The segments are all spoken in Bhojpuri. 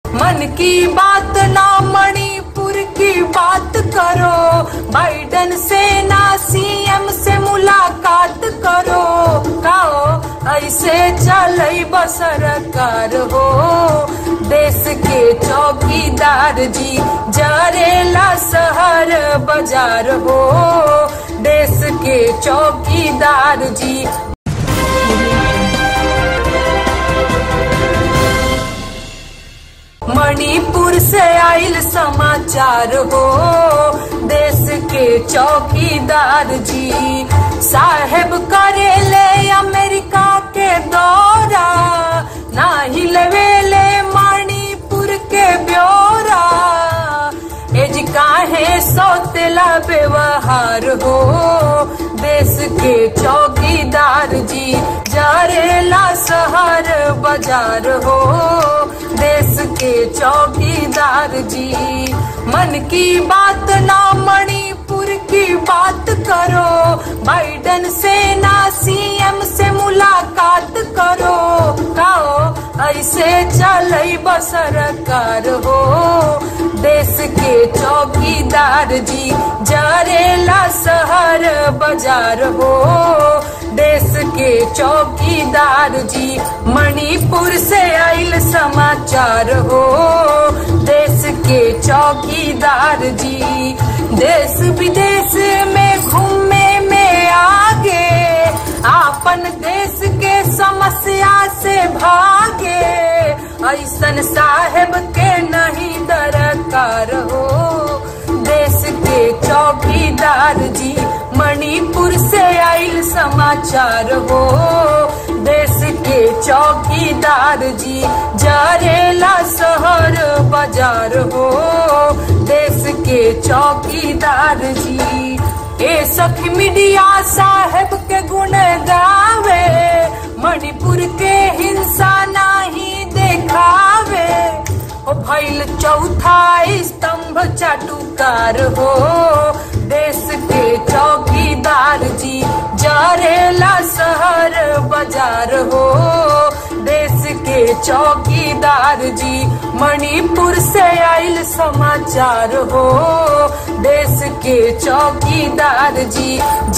मन की बात ना मणिपुर की बात करो, बाइडन से ना सीएम से मुलाकात करो। काओ ऐसे चलई सरकार हो, देश के चौकीदार जी जरेला शहर बाजार हो, देश के चौकीदार जी। मणिपुर से आइल समाचार हो, देश के चौकीदार जी साहेब करेले अमेरिका के दौरा, ना हिलवेले मणिपुर के ब्यौरा। एज काहे सौतेला व्यवहार हो, देश के चौकीदार जी जरेला शहर बाजार हो, देश के चौकीदार जी। मन की बात ना मणिपुर की बात करो, बाइडन से ना सीएम से मुलाकात करो। काओ ऐसे चलई सरकार हो, देश के चौकीदार जी जरेला शहर बाजार हो, देश के चौकीदार जी। मणिपुर से आइल समाचार हो, देश के चौकीदार जी देश विदेश में घूमे में आगे, आपन देश के समस्या से भागे। ऐसन साहेब के नहीं दरकार हो, देश के चौकीदार जी। मणिपुर से आइल समाचार हो, देश के चौकीदार जी जरेला शहर बाजार हो, देश के चौकीदार जी। ए सखी मीडिया साहेब के गुण गावे, मणिपुर के हिंसा नहीं देखावे। ओ भइल चौथा स्तंभ चाटुकार हो, देश के चौकीदार जी जरेला शहर बाजार हो, देश के चौकीदार जी। मणिपुर से आइल समाचार हो, देश के चौकीदार जी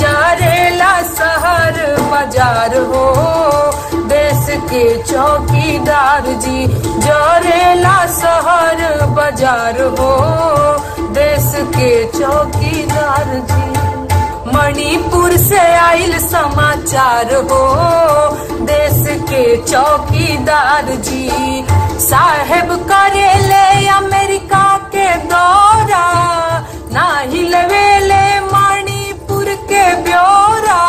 जरेला शहर बाजार हो, देश के चौकीदार जी जरेला शहर बाजार हो, देश के चौकीदार जी। मणिपुर से आइल समाचार हो, देश के चौकीदार जी साहेब करेले अमेरिका के दौरा, ना हिलवेले मणिपुर के ब्यौरा।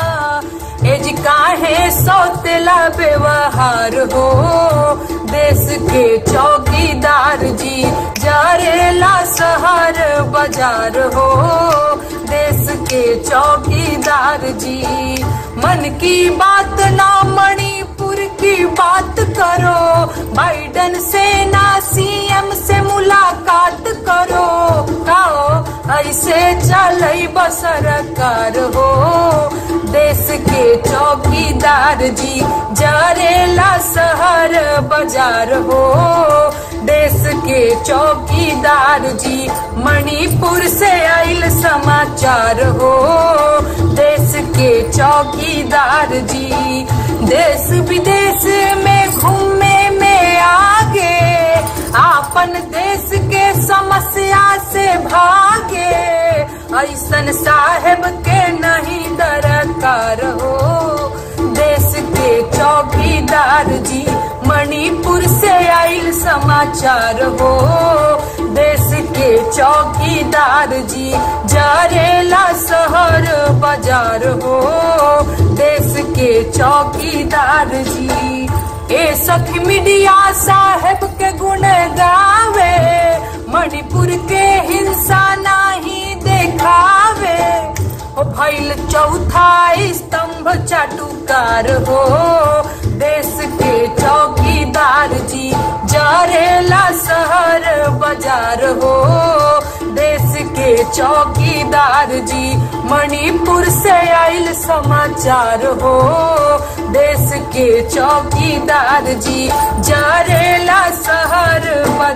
एज काहे सौतेला व्यवहार हो, देश के चौकीदार जी जरेला शहर बाजार हो, देश के चौकीदार जी। मन की बात ना मणिपुर की बात करो, बाइडन से ना सीएम से मुलाकात करो। काओ ऐसे चलई सरकार हो, देश के चौकीदार जी जरेला शहर बाजार हो, देश के चौकीदार जी। मणिपुर से आइल समाचार हो, देश के चौकीदार जी देश विदेश में घूमे में आगे, आपन देश के समस्या से भागे। ऐसन साहेब के नहीं दरकार हो, देश के चौकीदार जी। मणिपुर से आइल समाचार हो, देश के चौकीदार जी जरेला शहर बाजार हो, देश के चौकीदार जी। ए सखी मीडिया साहेब के गुण गावे, मणिपुर के हिंसा नहीं देखावे। ओ भइल चौथा स्तंभ चाटुकार हो, देश के चौकीदार जी जरेला शहर बाजार हो, देश के चौकीदार जी। मणिपुर से आइल समाचार हो, देश के चौकीदार जी जरेला शहर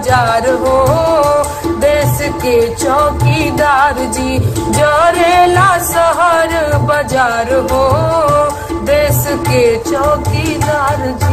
बाजार हो, देश के चौकीदार जी। जरेला शहर बाजार हो, देश के चौकीदार जी।